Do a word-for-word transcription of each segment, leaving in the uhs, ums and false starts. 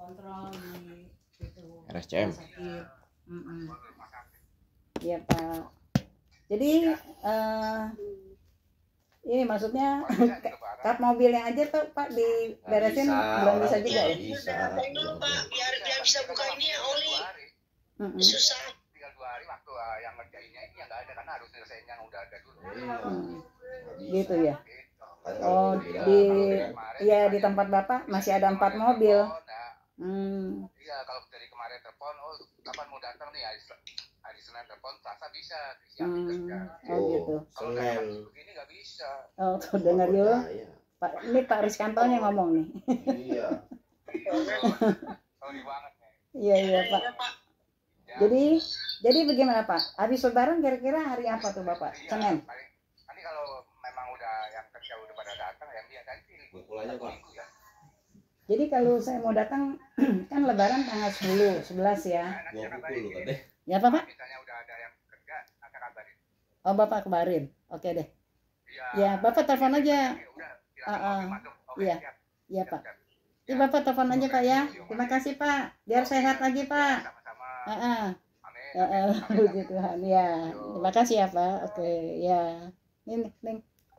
kontrol di itu R S C M. sakit. Iya Pak. Jadi uh, ini maksudnya kap mobilnya aja tuh Pak diberesin belum bisa juga ya? Bisa. Dulu Pak, biar dia bisa buka ini ya oli. Mm-hmm. Susah. Tinggal dua hari waktu yang ngerjainnya ini yang nggak ada karena harus nyelesain yang udah ada dulu. Hmm. Gitu ya. Oh di ya di tempat Bapak masih ada empat mobil. Hmm. Iya kalau dari kemarin telepon, oh kapan mau datang nih hari, hari Senin telepon, Selasa bisa disiapin kerja. Oh gitu. Kalau udah begini nggak bisa. Oh tuh dengar yuk. Pak ini Pak Riskantonya ngomong nih. Iya. Sorry banget nih. Iya iya Pak. Jadi jadi bagaimana Pak? Habis Lebaran kira-kira hari apa tuh Bapak? Senin. Nanti kalau memang udah yang kerja udah pada datang, yang dia ganti. Pulangnya Pak. Jadi kalau saya mau datang kan Lebaran tanggal sepuluh, sebelas ya. dua puluh kan deh. Ya apa Pak? Misalnya udah ada yang kerja, akan kabarin. Oh Bapak kabarin. Oke deh. Ya Bapak telepon aja. Uh, uh, iya. Iya Pak. Ya Bapak telepon aja Pak ya. Terima kasih Pak. Biar sehat lagi Pak. Heeh. Heeh, puji Tuhan ya. Terima kasih ya Pak. Oke, ya. Nih, nih.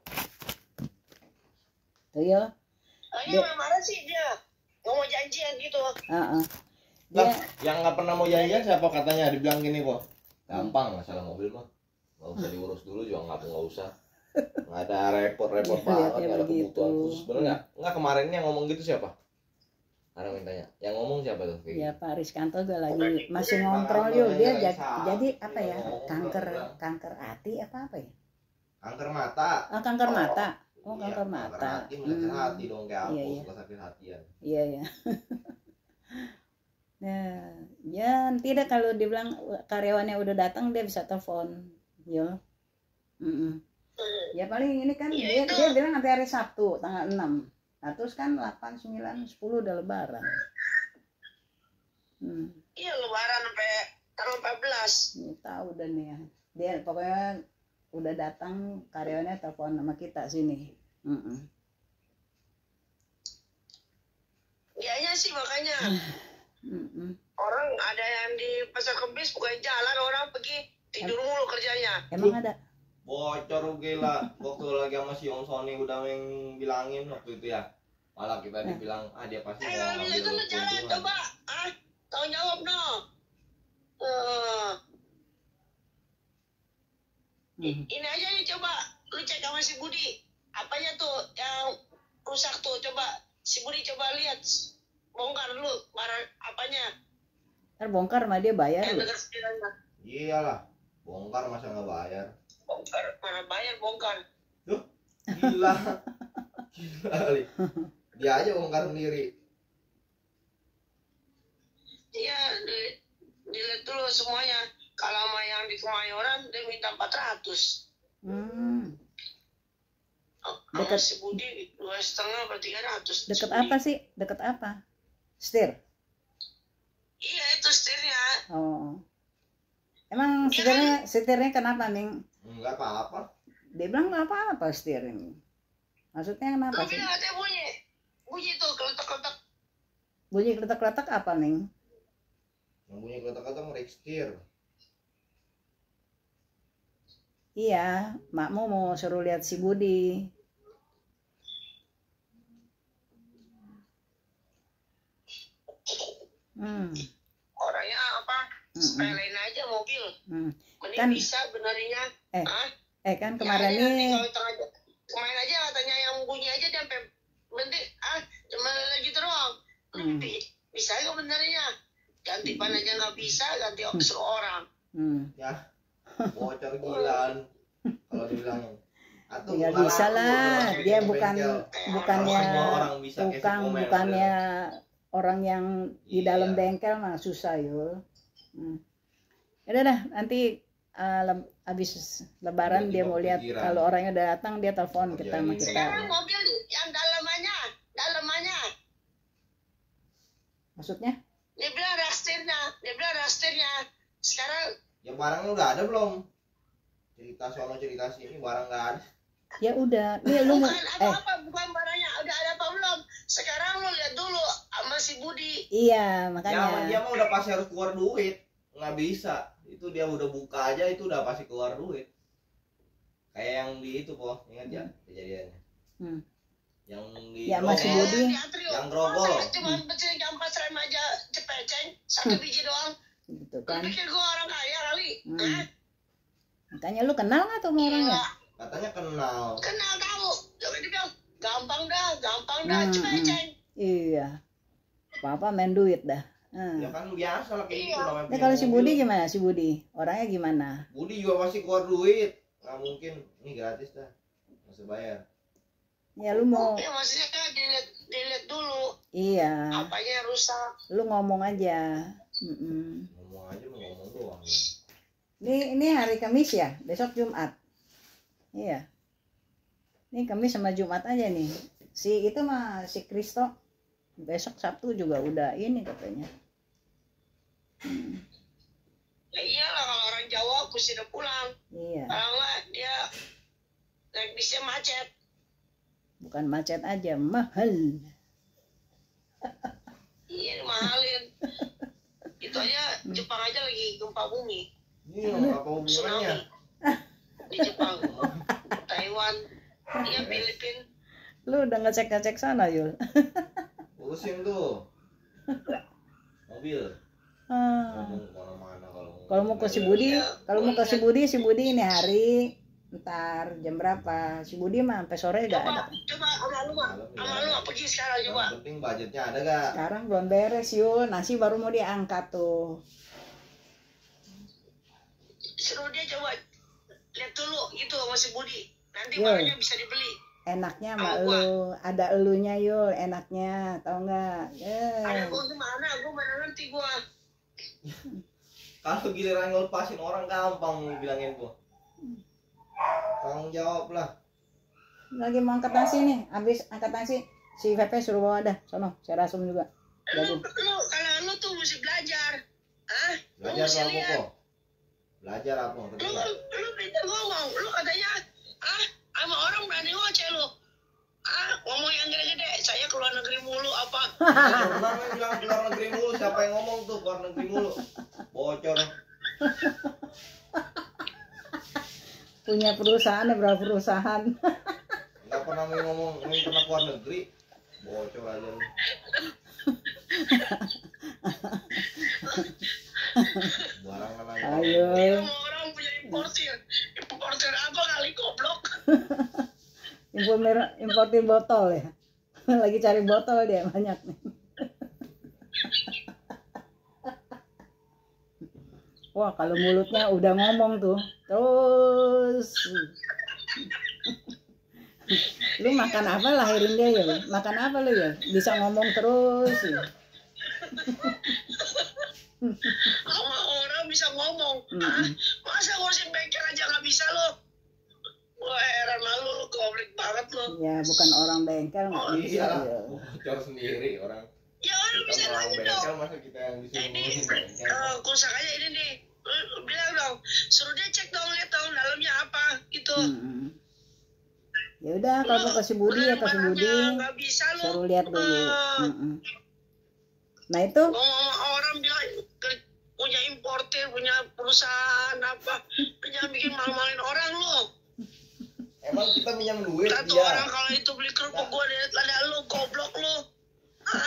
Tuh yo. Dia marah sih dia. Nggak mau janjian gitu. Heeh. Lah, yang nggak pernah mau janjian siapa katanya? Dibilang gini kok. Gampang masalah mobil mah. Nggak usah diurus dulu juga nggak nggak usah. Nggak ada repot-repot Ya, banget, ya, nggak ada begitu. kebutuhan khusus. Bener nggak? Nggak kemarin yang ngomong gitu siapa? Sekarang mintanya. Yang ngomong siapa tuh? Ya Pak Riskanto juga lagi masih ngontrol yuk dia jadi, jadi apa ya? Kanker kanker hati apa apa ya? Kanker mata. Oh, kanker mata. Oh, Iya, kanker mata. Kanker hati, hmm. hati dong kayak apa? Iya, iya. Suka sakit hatian. Iya ya. Nah, ya tidak kalau dibilang karyawannya udah datang dia bisa telepon, yo. Mm -mm. Ya paling ini kan dia, dia bilang nanti hari Sabtu tanggal enam. Nah terus kan delapan, sembilan, sepuluh udah Lebaran. Hmm. Iya Lebaran sampai tanggal empat belas. Ini tahu dan ya. Dia pokoknya udah datang karyawannya telepon sama kita sini. Mm -mm. Dianya sih makanya. Mm -mm. Orang ada yang di pasar kebis bukan jalan, orang pergi tidur mulu kerjanya. Emang ada? Bocor gila. Waktu lagi sama si Om Sony udah bilangin waktu itu ya. Malah kita dibilang ah dia pasti eh, mau ngambil itu jalan coba. Ah, tahu jawab no. Uh, hmm. Ini aja nih coba lu cek sama si Budi. Apanya tuh yang rusak tuh coba si Budi coba lihat. Bongkar dulu barang apanya. Ntar bongkar sama dia bayar lu. Iyalah, bongkar masa nggak bayar? Bongkar, mana bayar bongkar. Duh, gila. Gila kali. Dia aja bongkar sendiri. Iya, di, dilihat dulu semuanya. Kalau sama yang di Kemayoran dia minta empat ratus. Hmm. Oh, dekat si Budi dua setengah per tiga ratus. Dekat apa sih? Dekat apa? Setir. Iya itu setirnya. Oh. Emang ya setirnya kan? Setirnya kenapa Ning? Enggak apa-apa. Dia bilang nggak apa-apa setir ini. Maksudnya kenapa Kau sih? bilang katanya bunyi, bunyi tuh keletak-keletak. Bunyi keletak-keletak apa Ning? Yang bunyi keletak-keletak merek setir. Iya, makmu mau suruh lihat si Budi. Hmm. Orangnya apa? Sepelein aja mobil. Hmm. Mending Kan bisa benernya. Eh, Hah? eh kan kemarin ya, nih. Kemarin aja katanya yang bunyi aja dia sampai berhenti. Ah, cuma lagi doang. Hmm. Bisa nggak benernya? Ganti pan aja nggak bisa, ganti suruh orang. Hmm. Ya, bocor gilaan. Kalau dibilang atau nggak bisa lah, dia bukan bukannya tukang, bukannya orang yang di iya. dalam bengkel mah susah yul. Hmm. Udah dah, nanti uh, le habis Lebaran dia mau lihat kalau orangnya udah datang dia telepon kita sama kita. Sekarang mobil yang dalamannya, dalamannya. Maksudnya? Dia bilang rastirnya, dia bilang rastirnya. Sekarang ya barangnya udah ada belum? Cerita soal cerita sini barang nggak ada. Ya udah, nih lu bukan apa-apa, eh. bukan barangnya udah ada apa belum? Sekarang lu lihat dulu sama si Budi. Iya, Ya, makanya. sama dia mah udah pasti harus keluar duit. Nggak bisa. Itu dia udah buka aja itu udah pasti keluar duit. Kayak yang di itu po, ingat ya kejadiannya. Hmm. Yang di Ya, Grogol. masih Budi. Yang Grogol. Cuma pecing kampas rem aja cepeceng satu biji doang. Gitu Lu kan. pikir gua orang kaya kali? Hmm. Hah? Makanya lu kenal nggak tuh sama orangnya? Gila. Katanya kenal. Kenal tahu. Tapi dia bilang gampang dah, gampang dah Hmm, cepeceng. Iya. Apa-apa main duit dah. Hmm. Ya kan biasa lah kayak gitu Iya. namanya. Nah punya kalau si mobil. Budi gimana? Si Budi orangnya gimana? Budi juga pasti keluar duit. Nggak mungkin. Ini gratis dah. Masih bayar. Ya lu mau, Ya maksudnya dilihat dilihat dulu iya. apanya yang rusak. Lu ngomong aja. Mm-mm. Ngomong aja mau ngomong doang. Ini ini hari Kamis ya, besok Jumat. Iya. Ini Kamis sama Jumat aja nih. Si itu mah si Kristo besok Sabtu juga udah ini katanya. Hmm. Ya iyalah kalau orang Jawa mesti udah pulang. Iya. Kalau enggak dia naik bisnya macet. Bukan macet aja, mahal. Iya mahalin. Itu aja Jepang aja lagi gempa bumi. Ini apa hubungannya? Tsunami di Jepang, Taiwan, iya Filipina. Lu udah ngecek-ngecek sana, Yul? Urusin tuh. Mobil. Ah. Ngomong kemana-mana kalau Kalau mau ke si Budi, kalau mau ke si Budi, si Budi ini hari ntar jam berapa? Si Budi mah sampai sore gak ada. Coba, coba sama lu mah, sama lu mah pergi sekarang coba. Yang penting budgetnya ada gak? Sekarang belum beres, Yul. Nasi baru mau diangkat tuh. Suruh dia coba lihat dulu gitu sama si Budi. Nanti Iya. barangnya bisa dibeli. Enaknya sama Sama gua. lu, ada elunya, Yul. Enaknya, tau nggak? Ada Eh. gua gimana? Gua mana nanti gua. Kalau giliran ngelepasin orang gampang bilangin gua. Tanggung jawab lah. Lagi mau angkat nasi nih, habis angkat nasi si Pepe suruh bawa dah, sono, saya rasum juga. Lu, Jagung. lu, kalau lu tuh mesti belajar. Hah? Lu Belajar mesti apa lihat. kok? Belajar apa? Ngerti Lu, nggak? lu pintar ngomong. Lu katanya, ah, sama orang berani ngoceh lu. Ah, ngomong yang gede-gede. Saya keluar negeri mulu apa? Pernah main bilang keluar negeri mulu. Siapa yang ngomong tuh keluar negeri mulu? Bocor. Punya perusahaan, ya berapa perusahaan. Nggak pernah main ngomong main pernah keluar negeri. Bocor aja lu. Barangan aja. Ayo. Semua orang punya importir. Importir apa kali goblok? Impor importir botol ya. Lagi cari botol dia banyak nih. Wah, kalau mulutnya udah ngomong tuh, terus lu makan apa lahirin dia ya? Makan apa lu ya? Bisa ngomong terus ya. Sama orang bisa ngomong. Mm-mm. Ah, masa ngurusin bengkel aja nggak bisa lo? Wah heran malu lu, komplek banget lo. Ya bukan orang bengkel nggak Oh, bisa. Iya, Ya. bocor sendiri orang. Ya udah bisa Kita orang lagi dong. bengkel masa kita yang disuruh Ini, ngurusin bengkel. uh, kusak aja ini nih. Lu, lu bilang dong, suruh dia cek dong, lihat dong dalamnya apa gitu. Mm-mm. Ya udah kalau mau ke si Budi ya ke si Budi, Nggak bisa lo. suruh lihat dulu. Uh, Mm-mm. Nah itu ngomong sama orang bilang ke- punya importir, punya perusahaan apa, jangan bikin malu-maluin orang lo. Emang kita minjam duit Satu dia. orang kalau itu beli kerupuk gua lihat ada lu goblok lu. Ah,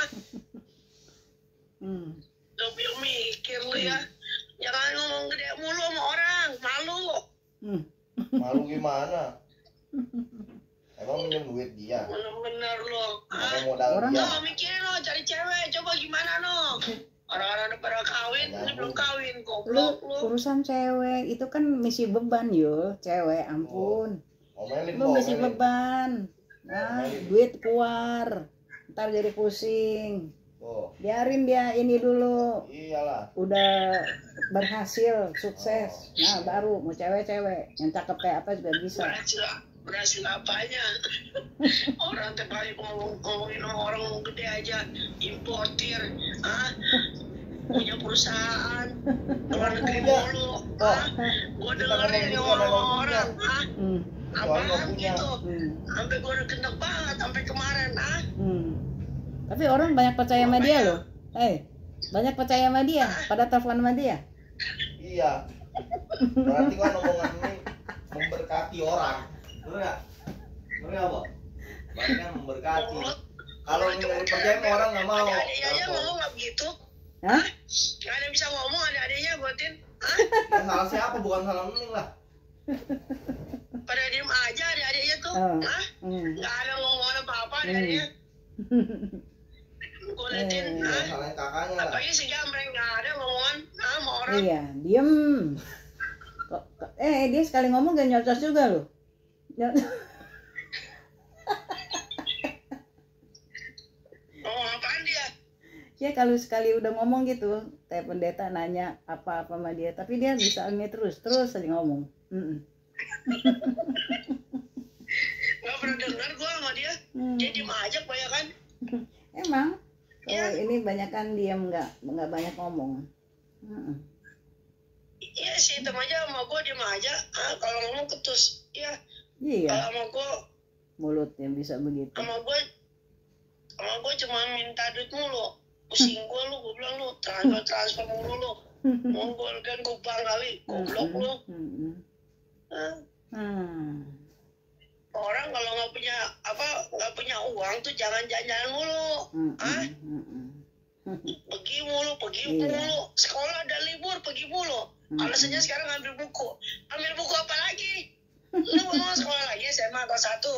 hmm. lu biar mikir lu ya. Jangan ngomong gede mulu sama orang, malu. Hmm. Malu gimana? Emang minjem duit dia. Bener-bener lu. Ah, Pakai modal Orang dia. lo mikirin lo cari cewek, coba gimana no? Orang-orang udah pada kawin, ini belum kawin, Lu goblok lu. urusan cewek itu kan misi beban yo, cewek ampun. Omelin Lu kok, misi omelin. beban. Nah, duit keluar. Ntar jadi pusing. Tuh, Biarin dia ini dulu. iyalah. Udah berhasil, sukses. Nah, baru mau cewek-cewek yang cakep kayak apa juga bisa. Berhasil, berhasil apanya? Orang tiap kali ngomong ngomongin sama orang gede aja, importir, ah, punya perusahaan, luar negeri Punya. mulu, Oh, ah, gua kita dengerin ngomong nih juga ada orang yang orang, punya. ah, Hmm. Soalnya apaan punya. gitu, Hmm. sampai gua udah gendek banget, sampai kemarin, ah, Hmm. Tapi orang banyak percaya sama dia loh. Eh, banyak percaya sama dia, pada telepon sama dia. Iya. Berarti kan omongan ini memberkati orang. Bener nggak? Bener nggak, Pak? Berarti kan memberkati. Kalau ini nggak dipercaya sama orang nggak mau. Adik-adiknya aja ngomong nggak begitu. Hah? Nggak ada yang bisa ngomong adik-adiknya buatin. Hah? Ya, salah siapa? Bukan salah Mending lah. Pada diem aja adik-adiknya tuh. Oh. Hah? Hmm. Nggak ada ngomong apa-apa adik-adiknya. Gue liatin, Eh. Ya, hah? salahnya kakaknya lah. Apalagi si Jamreng nggak ada ngomongan ah, sama orang. Iya, diem. Kok, kok- eh, dia sekali ngomong gak nyocos juga loh. Ngomong apaan dia? Ya kalau sekali udah ngomong gitu, kayak pendeta nanya apa-apa sama dia, tapi dia bisa ini terus, terus aja ngomong. Mm-mm. Nggak pernah dengar gue sama dia. Hmm. Dia diem aja kebanyakan. Emang, kalau Iya. ini banyak kan diam, nggak nggak banyak ngomong. Mm-mm. Iya sih, hitam aja sama gue diem aja. Ah, kalau ngomong ketus. Iya. Iya, Kalau sama gue, mulutnya bisa begitu. sama gue, sama gue cuma minta duit mulu. Pusing gue lu, gue bilang lu transfer transfer mulu lu. Mongol kan gue bang kali, goblok lu. Mm-mm. Ah, Hmm. orang kalau nggak punya apa nggak punya uang tuh jangan jalan-jalan mulu. Mm-mm. Ah, Mm-mm. pergi mulu, pergi Iya. mulu. Sekolah ada libur, pergi mulu. Mm-mm. Alasannya sekarang ambil buku. Ambil buku apa lagi? Lu mau sekolah lagi S M A kelas satu.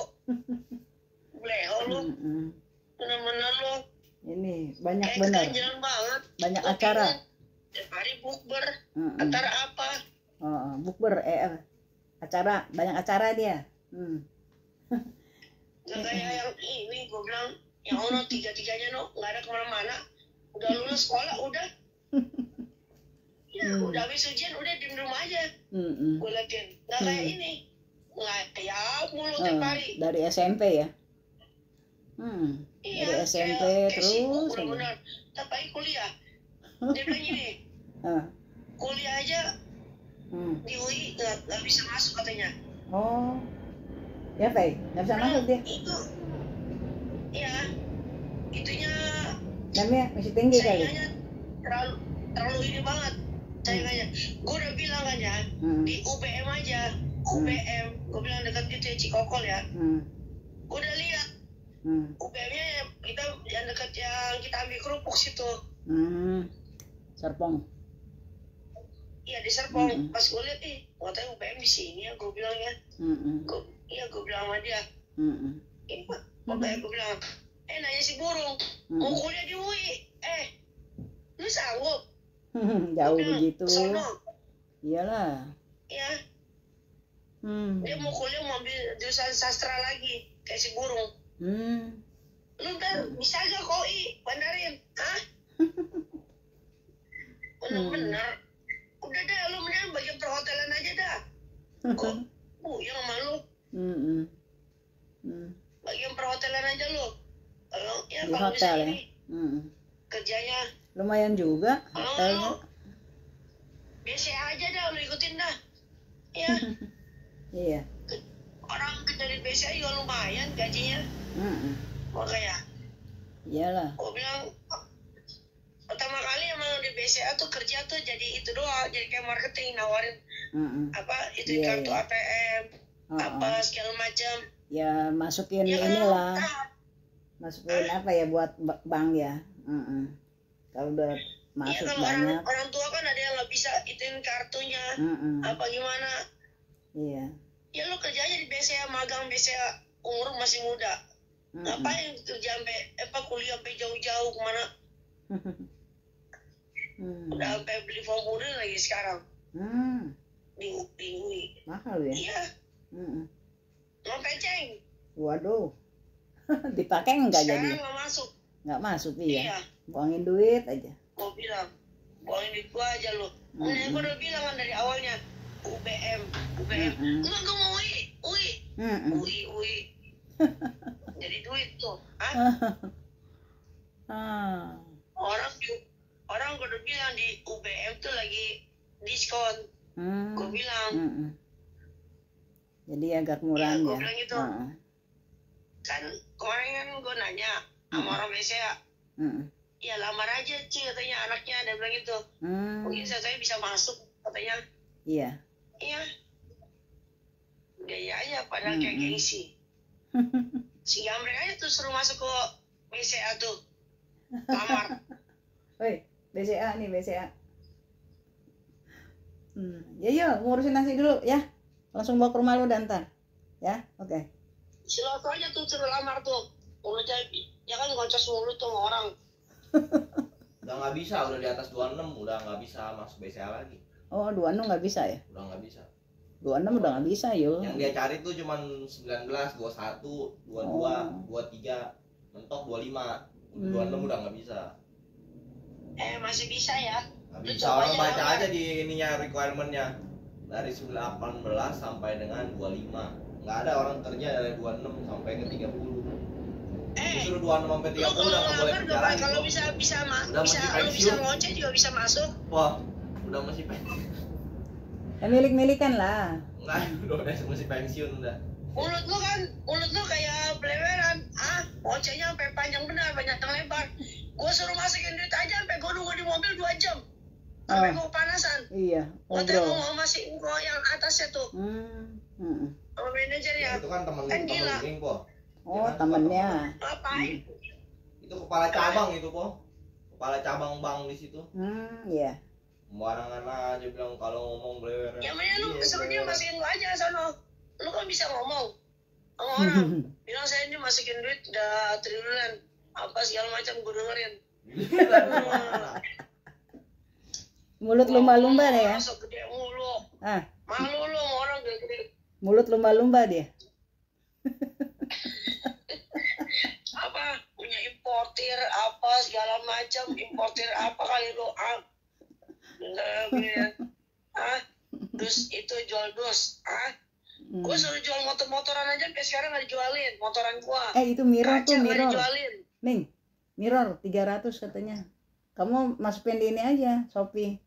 Bleho lu, Mm-mm. bener-bener lu. Ini banyak Kayak benar, keganjilan banget. banyak Gua acara. bingung. Tiap hari bukber. Mm-mm. Antara apa? Oh, bukber, eh, eh, acara, banyak acara dia. Hmm. Gak kayak yang ini, gue bilang, ya Allah tiga-tiganya no, gak ada kemana-mana. Udah lulus sekolah, udah. Ya, Hmm. udah habis ujian, udah di rumah aja. Mm-mm. Gue liatin, gak kayak Hmm. ini. Nggak kayak mulu Oh, tiap hari. dari S M P ya. Hmm. Iya, Dari S M P kayak, kayak sibuk terus. aja. bener-bener. Tapi kuliah. Dia bilang gini, Ah, kuliah aja hmm. di U I nggak nggak bisa masuk katanya. Oh, ya Fei, nggak bisa masuk dia. Itu, ya, itunya Namanya masih tinggi kali. saingannya terlalu terlalu ini banget saingannya. Gue udah bilang kan ya, Hmm. di U B M aja, U B M, gue bilang dekat gitu ya Cikokol ya. Hmm. Gue udah lihat Hmm. U B M-nya kita yang dekat yang kita ambil kerupuk situ. Hmm. Serpong. Iya di Serpong. Mm-mm. Pas gue lihat ih, katanya U B M di sini ya, gue bilang ya. Hmm. Gua, iya gue bilang sama dia. Hmm. Iya, makanya gue bilang, eh nanya si burung, Hmm. mau kuliah di U I, eh, lu sanggup? Jauh Gua bilang, begitu. Sono, Iyalah. ya, Hmm. dia mau kuliah mau ambil jurusan sastra lagi, kayak si burung. Hmm. Lu udah bisa gak koi, bandarin, hah? Bener-bener, udah dah, lu mendingan bagian perhotelan aja dah. Kok, bu, yang sama lu, Hmm. Hmm. bagian perhotelan aja lu. Kalau ya Di kalau bisa hotel ya. ini Hmm. kerjanya, Lumayan juga kalau hotelnya. lu biasa aja dah, lu ikutin dah. Ya, Iya. orang kerja di B C A juga lumayan gajinya. Hmm. Makanya, Iyalah. gue bilang, pertama kali emang di B C A tuh kerja tuh jadi itu doang, jadi kayak marketing, nawarin Hmm. apa, itu Iya, kartu iya. A T M, Oh, apa oh. segala macam. Ya masukin Ya kan, inilah, nah, masukin apa ya buat ba- bank ya. Mm-mm. Kalau udah iya masuk kalau orang, banyak. orang tua kan ada yang nggak bisa ituin kartunya, Mm-mm. apa gimana. Iya. Ya lu kerjanya di B C A, magang B C A, umur masih muda. Mm-mm. Ngapain kerja sampai, apa kuliah sampai jauh-jauh kemana? Hmm. Udah sampai beli formulir lagi sekarang Hmm. di di U I. Mahal ya. Iya, Mm-mm. mau peceng. Waduh. Dipakai enggak Sekarang jadi? nggak masuk. Nggak masuk iya. Iya, Buangin duit aja. gue bilang, buangin duit gua aja lu. Mm-mm. Nah, gue udah bilang kan dari awalnya, U B M, U B M. Mm-mm. Enggak, gue mau U I, U I, Mm-mm. U I, U I. Jadi duit tuh, ah? Ah. Orang di- orang gue udah bilang di U B M tuh lagi diskon. Hmm. Gue bilang, Mm-mm. Jadi agak murah Iya, gua ya. bilang gitu. Ah. kan kemarin kan gue nanya sama orang B C A, Mm-mm. ya lamar aja Ci katanya anaknya, dia bilang gitu. Hmm, Mungkin saya, saya bisa masuk katanya. iya. Iya. Gaya aja padahal Hmm, kayak hmm. gengsi. Si Gambreng aja tuh suruh masuk ke B C A tuh. Kamar. Woi, B C A nih B C A. Hmm, ya yuk ngurusin nasi dulu ya. Langsung bawa ke rumah lu dan ntar. Ya, oke. Si Loto aja tuh suruh lamar tuh. Mulutnya, ya kan ngocos mulut tuh sama orang. Udah nggak bisa, udah di atas dua puluh enam, udah nggak bisa masuk B C A lagi. Oh, dua puluh enam nggak bisa ya? Udah nggak bisa. dua puluh enam udah nggak bisa yuk. Yang dia cari tuh cuman sembilan belas, dua puluh satu, dua puluh dua, Oh. dua puluh tiga, mentok dua puluh lima. Hmm. dua puluh enam udah nggak bisa. Eh masih bisa ya. Nggak Lu bisa, coba orang aja baca lamar. aja di ininya requirement-nya. Dari delapan belas sampai dengan dua puluh lima. Nggak ada orang kerja dari dua puluh enam sampai ke tiga puluh. Eh, Disuruh dua puluh enam sampai lu tiga puluh kalau udah nggak boleh ngelamar kerja gak lagi. kalau bisa bisa ma Udah bisa masih lu bisa pensiun. ngoceh juga bisa masuk. Wah, udah masih pensiun. Ya milik-milikan lah. Nggak, udah udah masih pensiun udah. Mulut lu kan, mulut lu kayak beleweran. Ah, ngocehnya sampai panjang benar, banyak yang lebar. Gua suruh masukin duit aja sampai gua nunggu di mobil dua jam. Sampai Oh. gua kepanasan. Iya, Gua tengok ngobrol. mau masih gua yang atasnya tuh. Hmm, hmm. Sama manajernya. Itu kan temen Kan temen gila. Ing, Po. Oh, Dia kan temennya. Ngapain? Itu kepala cabang itu, Po. Kepala cabang bank di situ. Hmm, iya. Sembarangan aja bilang kalau ngomong blewer. Ya makanya lu Iya, suruh dia blewer. masukin gua aja sono. Lu kan bisa ngomong sama orang. Bilang saya ini masukin duit udah triliunan. Apa segala macam gua dengerin. Mulut lumba-lumba deh ya. Masuk gede mulu. Ah, Malu lu sama orang gede-gede. mulut lumba-lumba dia. Apa punya importir apa segala macam, importir apa kali lu ah. Nah, begini. Ah, dus itu jual dus. Ah, Hmm. gua suruh jual motor-motoran aja sampai sekarang nggak dijualin motoran gua. Eh, itu mirror Kaca tuh, nggak mirror. dijualin. Ning, mirror tiga ratus katanya. Kamu masukin di ini aja, Shopee.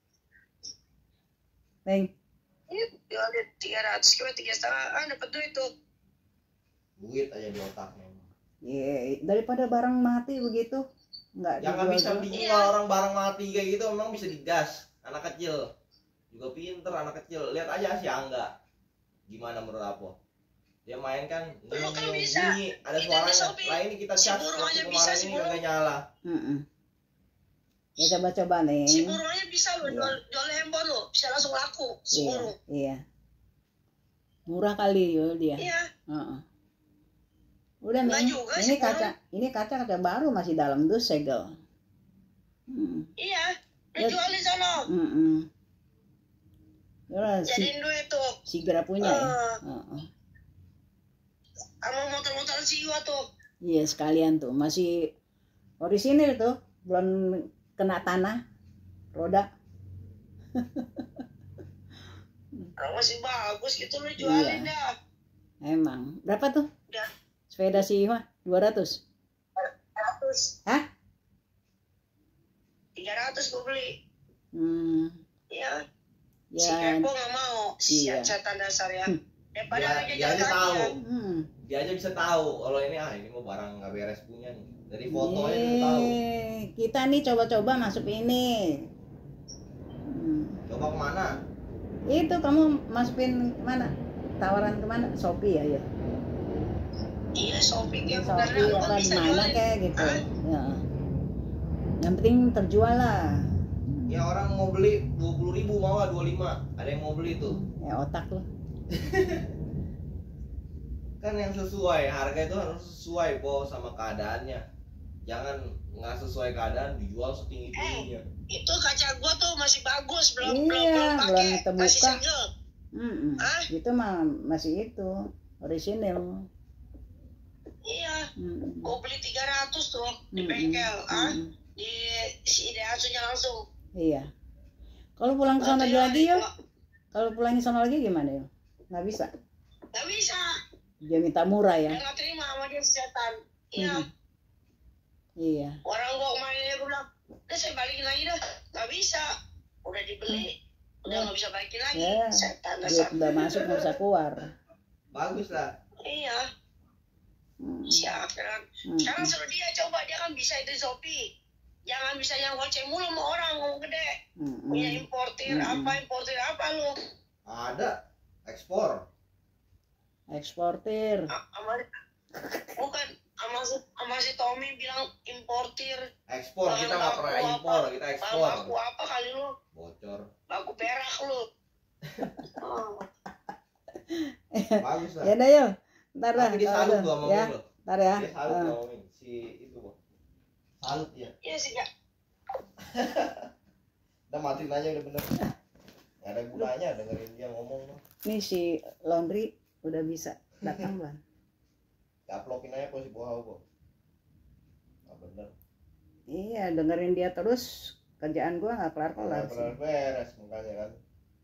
Ning, Ini jualin tiga ratus kira tiga setengah ah dapat duit tuh. Duit aja di otaknya. ya, daripada barang mati begitu, nggak Yang nggak bisa dijual-jual. dijual orang barang mati kayak gitu memang bisa digas. Anak kecil juga pinter, anak kecil. Lihat aja si Angga. Gimana menurut Apo? Dia main kan Lu kan bunyi, bisa. bunyi, ada Itu di suaranya. Shopee. Lah ini kita Si cas burung waktu aja bisa, kemarin si ini burung. kagak nyala. Mm-mm. Ya coba-coba nih. Si burung aja bisa lo Iya. jual jual handphone lo bisa langsung laku si Iya, burung. iya. Murah kali yul dia. Iya. Heeh. Udah Nggak nih. juga Ini sih, kaca, ini kaca kaca baru masih dalam dus segel. Hmm. Iya. Lu Ya. jual di sana. Mm-mm. Ya, si, Jadiin duit tuh. si Gra punya ya. Eh. Heeh. Sama motor-motor si Iwa tuh. Iya sekalian tuh masih orisinil tuh, belum kena tanah roda. Kalau masih bagus gitu lu jualin Iya. dah. Emang berapa tuh Udah sepeda si Iwa? dua ratus. ratus. Hah? tiga ratus gue beli. Hmm. Iya. Si Ya. Kepo nggak mau. Si Iya. setan dasar ya. Hmm. Daripada Dia, aja dia aja tahu. Hmm. Dia aja bisa tahu kalau ini ah ini mau barang nggak beres punya nih. Dari fotonya dia tahu. Eh, kita nih coba-coba masuk ini. Hmm. Coba kemana? Itu kamu masukin mana? Tawaran kemana? Shopee ya, ya. Iya shopping ya. Shopee Karena apa gua di bisa mana jualin. kayak gitu. Hah? Ya. Yang penting terjual lah. Ya orang mau beli dua puluh ribu mau lah dua puluh lima. Ada yang mau beli tuh. Ya otak lo. Kan yang sesuai, harga itu harus sesuai po sama keadaannya. Jangan nggak sesuai keadaan dijual setinggi tingginya. Itu kaca gua tuh masih bagus, belum Iya, belum belum pakai, belum kita masih buka. segel. Mm-mm. Hah? Itu mah masih itu orisinil. Iya, Mm-mm. gua beli tiga ratus tuh di Mm-mm. bengkel, ah, Mm-mm. di si Ideatsunya langsung. Iya. Kalau pulang ke sana Katanya, lagi yuk. Pak, Kalau pulangnya sana lagi gimana yuk? Nggak bisa. nggak bisa, Dia minta murah dia ya. nggak terima sama dia setan. Iya, Mm-mm. Iya. orang gua kemarin gua bilang, udah saya balikin lagi dah, nggak bisa, udah dibeli, udah nggak bisa balikin lagi, Ya. setan Duit dasar. udah masuk nggak bisa keluar. Bagus lah. Iya, Mm. siapa kan? Mm-mm. Sekarang suruh dia coba, dia kan bisa itu Shopee. jangan bisa yang ngoceh mulu sama orang ngomong gede. Mm-mm. Punya importir Mm-mm. apa, importir apa lu? Ada ekspor. Eksportir. A- Sama bukan sama si, sama si Tommy bilang importir. Ekspor kita nggak pernah impor, kita ekspor. Bahan baku apa kali lu? Bocor. Baku perak lu. Oh. Bagus lah. Ya udah yuk. Ntar dah. Tapi dia kalau salut udah. gua ngomongin Ya, lo. ntar ya. Dia salut Ah. ngomongin si itu, Bang. Salut ya. Iya sih Kak. Udah matiin aja udah bener. Gak ada gunanya dengerin dia ngomong loh. Nih si laundry udah bisa datang belum? Uploadin aja posisi bawah kok. Gak bener. Iya, dengerin dia terus kerjaan gua nggak kelar kelar Gak sih. pernah beres makanya kan.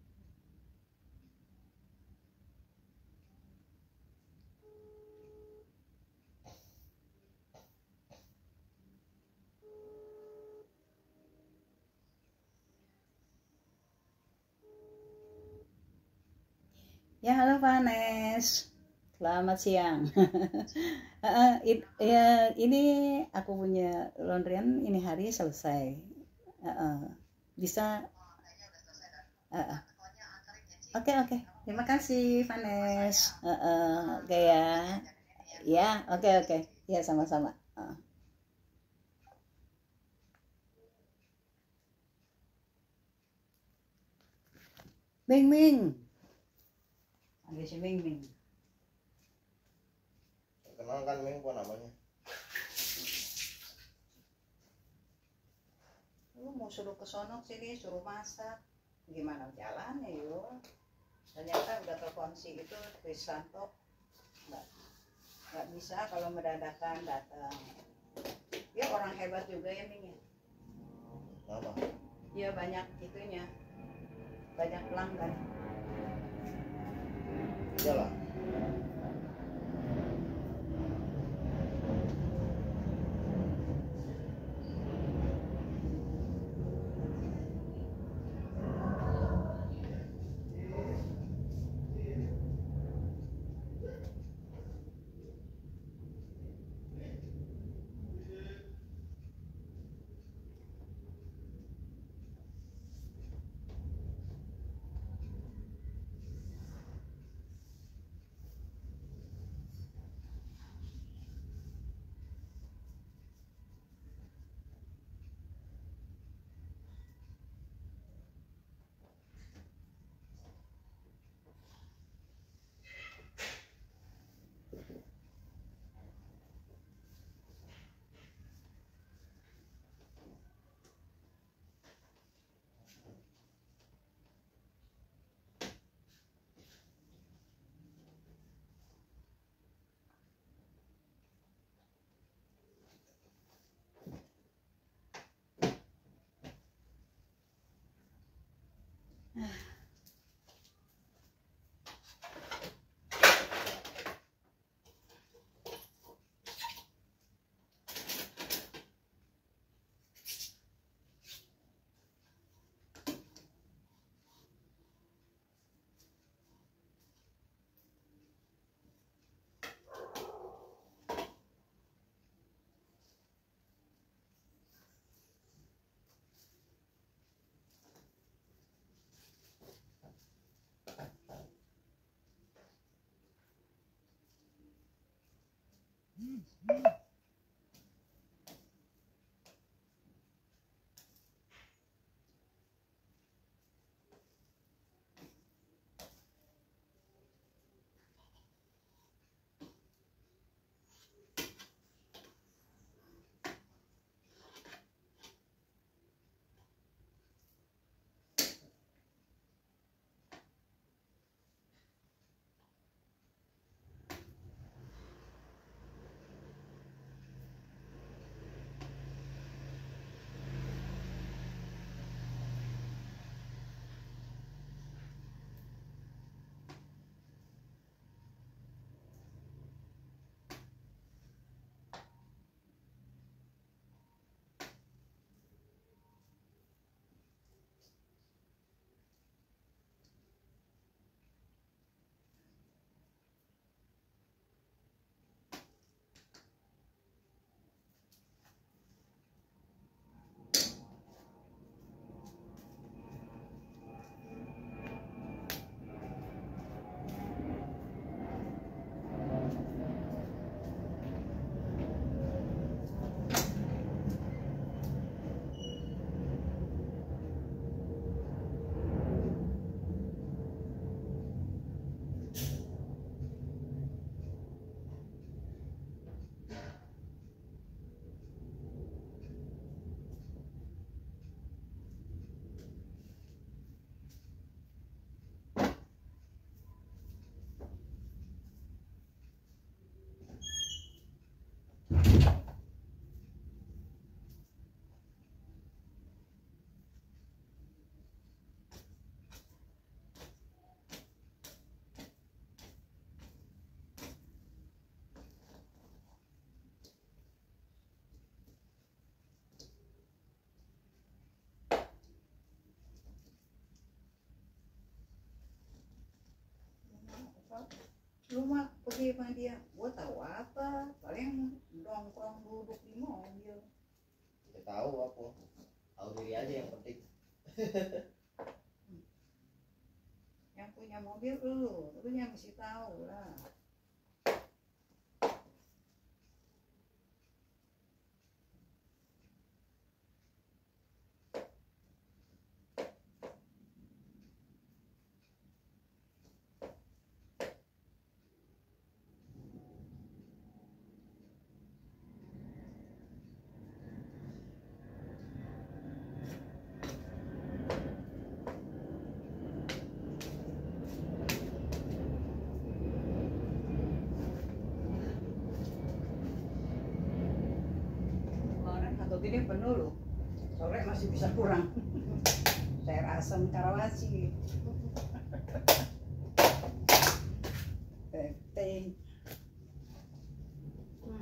Ya halo Vanes, selamat siang. Eh, it- ya, ini aku punya laundryan ini hari selesai. Eh, eh, bisa? Eh, eh. Oke oke, terima kasih Vanes. Eh, eh, Oke ya, ya oke oke, ya sama-sama. Eh. Ming Ming, ada si Ming Ming. Kenal kan Ming apa namanya? Lu mau suruh ke sono sini, suruh masak, gimana jalannya yuk? Ternyata udah telepon si itu Trisanto, nggak nggak bisa kalau mendadakan datang. Dia orang hebat juga ya Ming ya. Nama? Dia banyak itunya, banyak pelanggan. Iyalah. rumah pergi sama dia, gua tahu apa, paling nongkrong duduk di mobil. Tidak tahu aku, tahu diri aja yang penting. Yang punya mobil lu, lu yang mesti tahu lah. Ini penuh loh, sore masih bisa kurang. Sayur asam Karawaci. Teh. Hmm.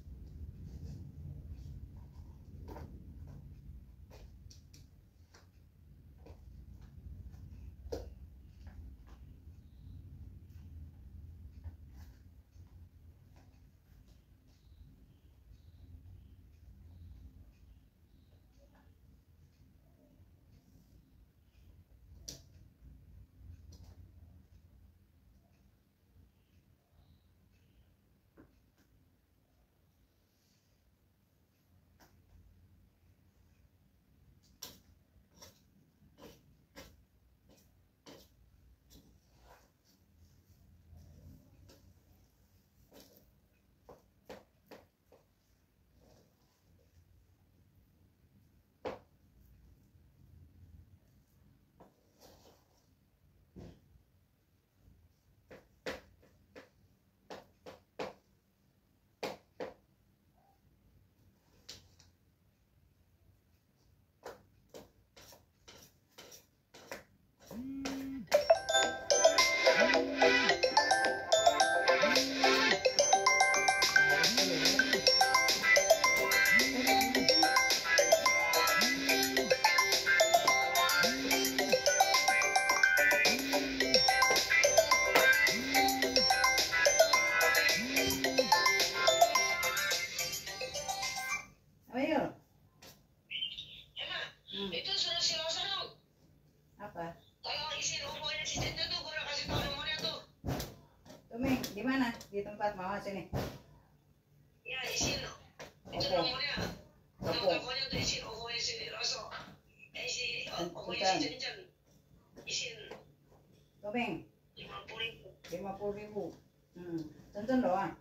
Di mana? Di tempat mama sini. Ya, isin. Itu nomornya. Nomor teleponnya tuh isin. Oh, isin rasa. Isin. Oh, isin jenjen. Isin. Tomeng. Lima puluh ribu. Lima puluh ribu. Hmm. Jenjen doang.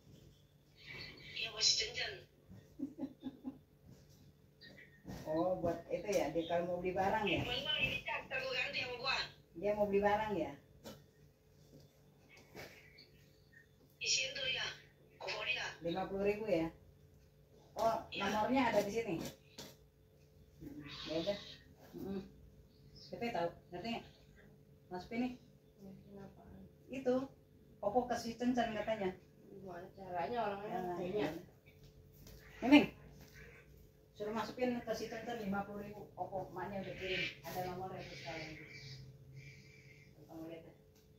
Iya, masih jenjen. Oh, buat itu ya. Dia kalau mau beli barang ya. Memang ini kan terlalu ganti sama gua. Dia mau beli barang ya. Isin tuh ya, komodia. Lima puluh ribu ya. Oh, ya. Nomornya ada di sini. Hmm, ya udah. Hmm. Kita tahu, ngerti nggak? Mas Pini? Itu, Oppo kasih Cencen katanya. Gimana caranya orangnya Nah, punya? Neneng, suruh masukin ke si Cencen lima puluh ribu. Oppo, emaknya udah kirim. Ada nomornya itu sekarang. Kamu lihat ya.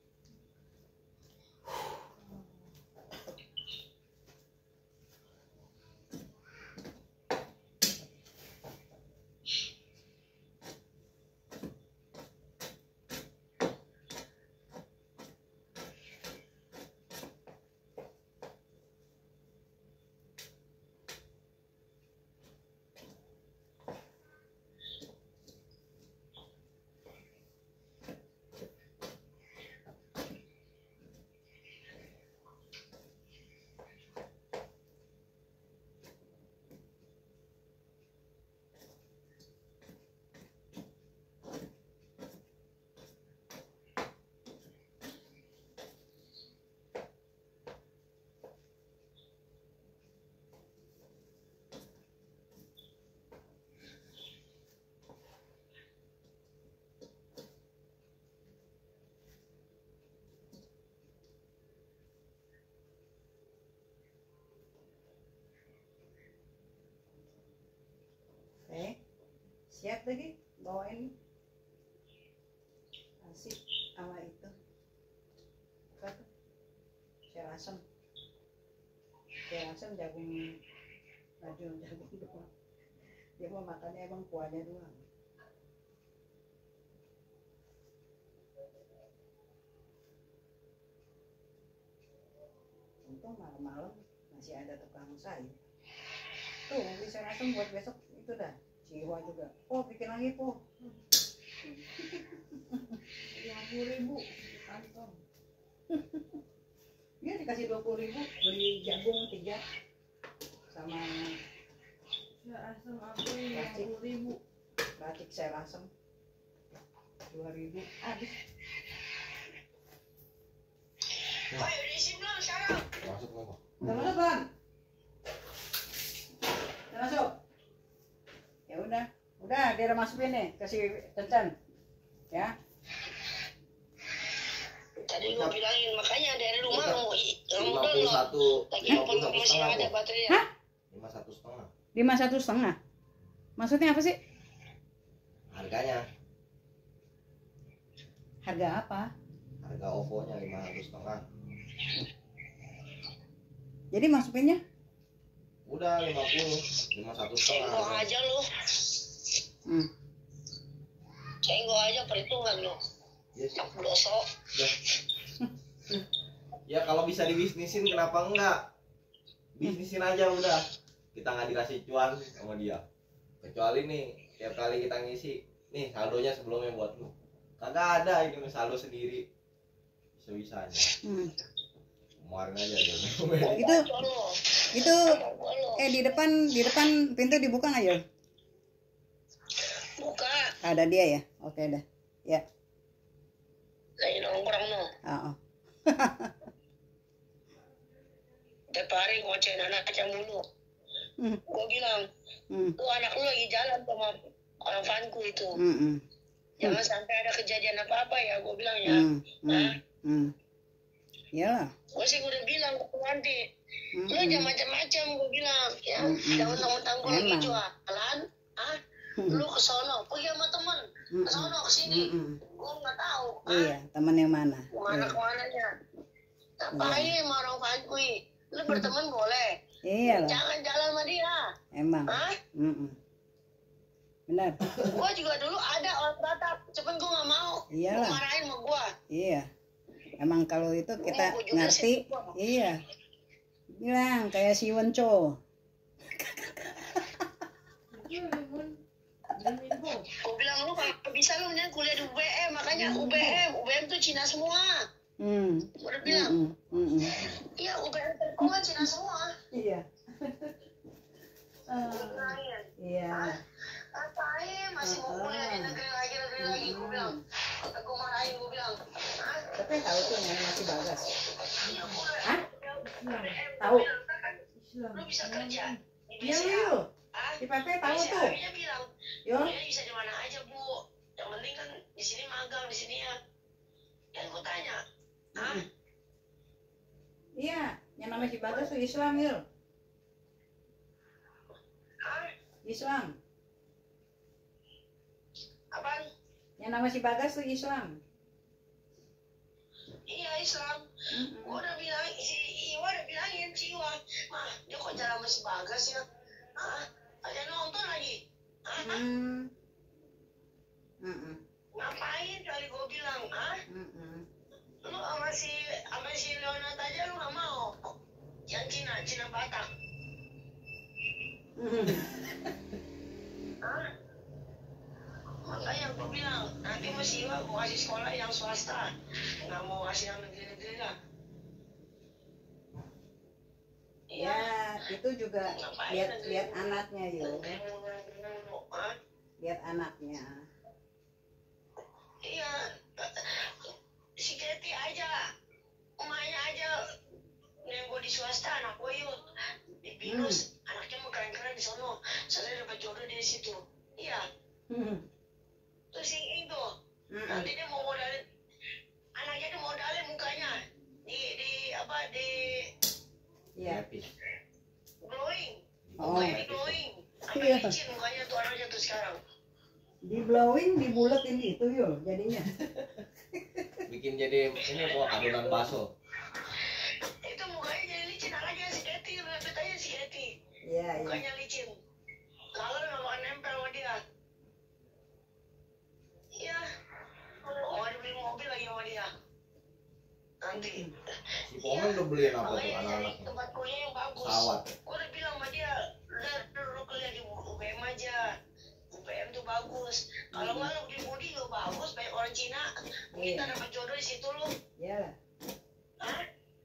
Eh, siap lagi bawain nasi sama itu apa tuh? asam. Sayur asam jagung rajul jagung doang. Dia mau makannya emang kuahnya doang. Untung malam-malam masih ada tukang sayur. Tuh, bisa langsung buat besok itu dah. Jiwa juga. Oh, bikin lagi po. Lima puluh ribu kantong. Dia dikasih dua puluh ribu beli jagung tiga sama sayur asam aku lima puluh ribu. bacik sayur asam dua ribu habis. Ayo diisi belum sekarang? Masuk apa? Udah masuk kan? Udah masuk? Ya udah, udah dia udah masukin nih, kasih Cen-Cen. Ya. Tadi gue bilangin, makanya dari rumah mau lima mau puluh download. satu Lagi lima handphone puluh kamu satu masih setengah ada kok. baterainya. Hah? Lima satu setengah Lima satu setengah. Maksudnya apa sih? harganya. Harga apa? Harga OVO nya lima satu setengah. Jadi masukinnya? Udah lima puluh lima satu setengah. Senggol aja lu, Hmm. senggol aja perhitungan lu. Yes. Tak doso. Ya. Ya kalau bisa dibisnisin kenapa enggak? Bisnisin aja udah. Kita nggak dikasih cuan sama dia. Kecuali nih tiap kali kita ngisi, nih saldonya sebelumnya buat lu. Kagak ada ini saldo sendiri. Bisa-bisanya. Hmm. Kemarin aja dia. Itu itu eh di depan di depan pintu dibuka nggak ya? Buka, Ada dia ya? Oke dah. Ya. lagi nongkrong no. Ah, oh. Tiap hari ngoceh anak aja mulu. Hmm. Gue bilang, Hmm. lu anak lu lagi jalan sama orang fanku itu. Hmm. Hmm. Jangan sampai ada kejadian apa-apa ya, gue bilang ya. Hmm. Hmm. Hmm. Iyalah. Gue sih udah bilang ke nanti, Hmm. lu jangan macam-macam, gue bilang ya. Hmm. Jangan mentang-mentang gue lagi Emang. jualan, ah, Hmm. lu ke sono, pergi sama temen, Hmm. ke sono ke sini, Hmm. gue nggak tahu, ah, Iya, teman yang mana? kemana Iya. kemananya. Ngapain sama orang fanku? Lu berteman boleh, Iyalah, jangan jalan sama dia, emang. ah. Mm-mm. Benar. Gue juga dulu ada orang Batak, cuman gue nggak mau, gue Iyalah. marahin sama gue. Iya. Emang kalau itu kita Gua juga ngerti, sih, gua. iya. Bilang kayak si Wenco. Gue bilang lu kalau bisa lu mendingan kuliah di U B M, makanya U B M, U B M tuh Cina semua. Hmm. Gue udah bilang, Mm-mm. Mm-mm. iya U B M Telkom kan Cina semua. Iya. Gue bilangin, Iya. ngapain masih mau kuliah di negeri lagi, negeri lagi, gue bilang. Kata gue marahin, gue bilang, ah, Tapi tahu tuh yang masih bagas. iya boleh. Hah? U B M, Tahu. lu bisa kerja di B Iya C A. lu. Ah, Di P P tahu B C A tuh. nya bilang, Yo. kuliah bisa di mana aja bu. Yang penting kan di sini magang, di sini ya. Yang gue tanya, ah, Iya, yang namanya si Bagas tuh Islam, Yul. ah, Islam. apaan? Yang namanya si Bagas tuh Islam. Iya Islam. Mm-mm. Gue udah bilang, si Iwa udah bilangin si Iwa, mah dia kok jalan sama si Bagas ya? Ah, ada nonton lagi. Ah, Hmm. Mm-mm. ngapain kali gue bilang, ah, Mm-mm. lu sama si sama si Leonard aja lu gak mau. Yang Cina, Cina Batak. Mm-mm. Ah, makanya gue bilang, nanti mau si Iwa mau kasih sekolah yang swasta, nggak mau kasih yang negeri-negeri lah. Iya. Ya, itu juga lihat lihat anaknya, Yul. Ah, Lihat anaknya. iya, si Keti aja, emaknya aja nenggo di swasta, anak gue yuk di Binus, anaknya mau keren-keren di sono, saya dapat jodoh di situ. Iya, Hmm. terus yang itu, Mm-mm. nanti dia mau modalin, anaknya dia modalin mukanya di di apa di Iya. Happy. glowing, Oh. mukanya di glowing, sampai Iya. licin mukanya tuh anaknya tuh sekarang. Di blowing, dibuletin gitu, Yul, jadinya. Bikin jadi ini kok adonan bakso. Itu Iya, iya. Bukannya licin. Kalau nggak mau nempel sama dia. Iya. Mau dibeli mobil lagi sama dia. Nanti. Si Pomeng udah beliin apa tuh Makanya cari anak-anaknya? tempat kuliah yang bagus. Pesawat. Gue udah bilang sama dia, udah lu kuliah di U P M aja. U P M tuh bagus. Kalau nggak lu di Budi juga bagus, banyak orang Cina. Kita dapat jodoh di situ lu. Iyalah. Hah?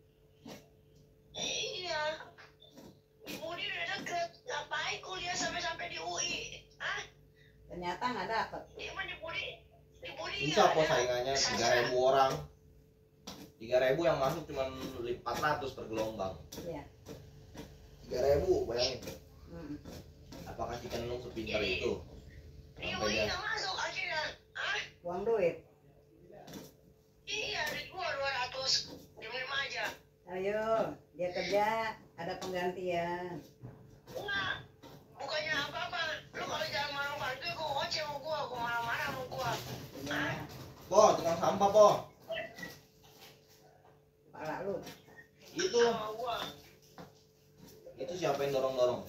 Iya. Di Budi udah deket. Ngapain kuliah sampai-sampai di U I? Hah? Ternyata nggak dapet. Dia mah di Budi. Di Budi Bisa nggak kok ada. saingannya tiga ribu orang. tiga ribu yang masuk cuma empat ratus per gelombang. Iya. tiga ribu bayangin. Mm. Apakah si Kenung sepintar itu? Di U Sampai I dia nggak masuk akhirnya. Hah? Uang duit. Iya, duit gua dua ratus. Jam lima aja. Ayo, dia kerja, ada penggantian. Enggak. Bukannya apa-apa. Lu kalau jalan marah bantu, gua ngoceh sama gua. Gua marah-marah sama gua. Hah? Po, tukang sampah po. Kepala lu. Itu, Sama gua. itu siapa yang dorong-dorong?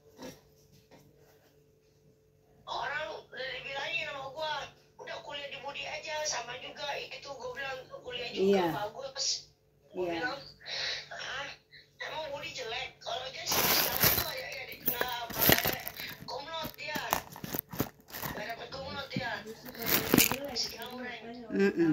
Orang udah dibilangin sama gua, udah kuliah di Budi aja, sama juga itu gua bilang kuliah juga Iya. bagus. Gua Iya. bilang, ah, emang Budi jelek. Kalau dia sih sekarang tuh ya, ya di- nggak pakai kumlot dia, nggak dapet kumlot dia. Sekarang Mm-mm.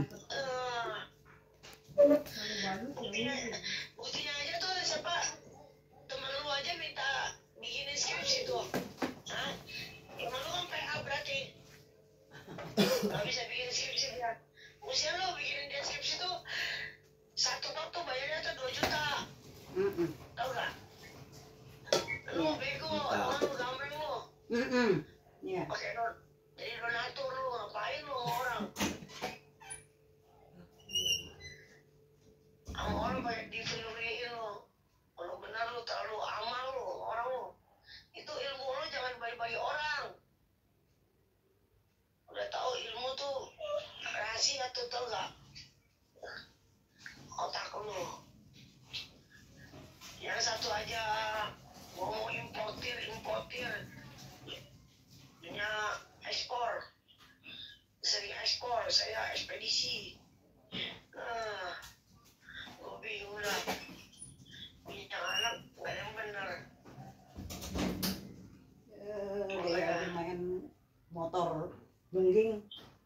Eh, buktinya, buktinya aja tuh siapa teman lu aja minta bikinin skripsi tuh. Hah? Teman lu kan P A berarti. Gak bisa bikin skripsi dia. Usia lu bikinin dia skripsi tuh satu waktu bayarnya tuh dua juta. Mm-mm. Tau gak? Lu bego, emang lu gambreng lu. Mm-mm. Iya. Pakai don. Jadi donatur lu, ngapain lu sama orang? Sama orang banyak di-freein lu. Kalau benar lu terlalu amal lu, sama orang lu. Itu ilmu lu jangan bagi-bagi orang. Udah tahu ilmu tuh rahasia tuh, tau gak? Otak lu. Yang satu aja gua mau importir, importir. Punya ekspor. Sering ekspor, saya ekspedisi. Nah, gua bingung lah. Punya anak gak ada yang bener. Eh, dia lagi main motor jungging.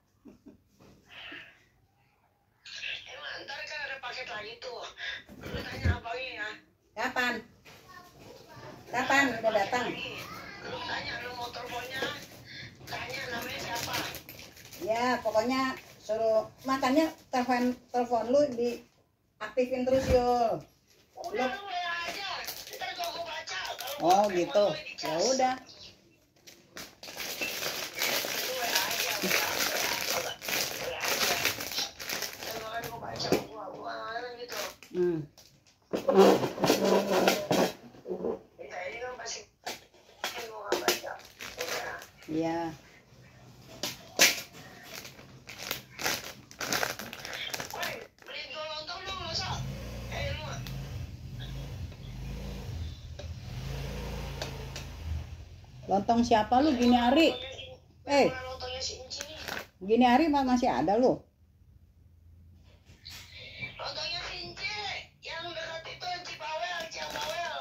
Emang ntar kan ada paket lagi tuh. Lu tanya abangnya ya. Kapan? Kapan udah datang? Lu tanya lu motor boynya. Tanya namanya siapa. Ya, pokoknya suruh makanya telepon telepon lu diaktifin terus yo. Udah lu W A aja. Ntar gua gua baca. Kalau Oh gua gitu. telepon lu Ya dicas. udah. Lu W A aja. W A, W A, W A aja. Ntar makanya gua baca. Gua gua mana gitu. Hmm. Kita ini kan pasti gua nggak baca. Udah. Iya. Woi, beli dua lontong dong, masa? Eh, lu mah. Lontong siapa lu gini hari? Eh. Lontongnya si Inci nih. Gini hari mah masih ada lu. Lontongnya si Inci. Yang dekat itu Inci Bawel, Ciang Bawel.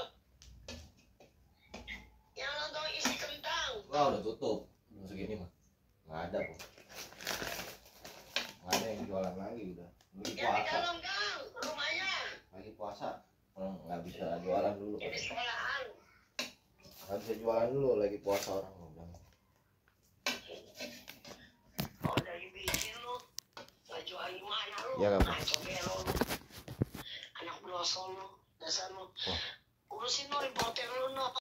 Yang lontong isi kentang. Wah udah tutup. Udah segini mah. Nggak ada kok. Nggak ada yang jualan lagi udah. Lagi Yang di puasa. dalam gang, rumahnya. Lagi puasa. Oh, nggak bisa jualan dulu. Yang di sekolahan. Nggak bisa jualan dulu lagi puasa orang. Udah. Oh, dari bikin lu. Nggak jual di mana lu? Ya, nggak apa. Ngaco belo lu. Anak blosol lu. Dasar lu. Wah. Urusin lu report